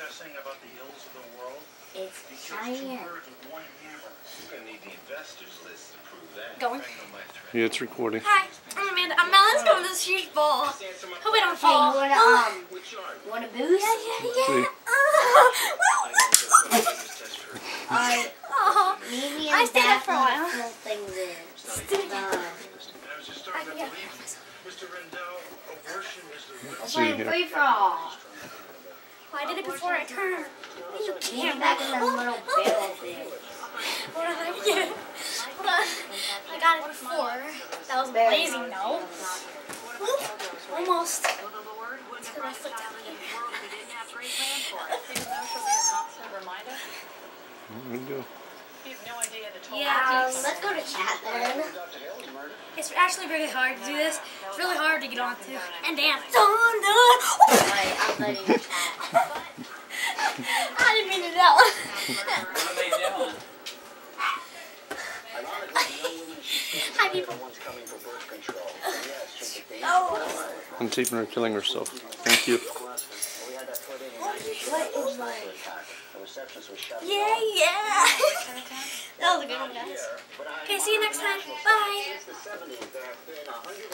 obsessing about the ills of the world? It's He kills two science. birds with one hammer. You're gonna need the investors list to prove that. Going. Yeah, it's recording. Hi, I'm Amanda. I'm Melon's going to this huge ball. Hope I don't Hey, fall. you want a boost? See. Maybe I stayed up for a while. fill things in. I was just starting to believe Mr. Rendell, abortion is the real See you Playing here. free for all. Well, I did it before I turned. You Get can't. back in that little barrel thing. Hold on, let me get it. Hold on. I got it before. That was amazing, though. Almost. It's because I flicked out here. There we go. Yeah. Let's go to chat then. It's actually really hard to do this. It's really hard to get onto. And dance. Alright, I'm letting you chat. I didn't mean to do that one. Hi, people. Oh. I'm taping her killing herself. Thank you. What is my... Yeah, yeah. That was a good one, guys. Okay, see you next time. Bye.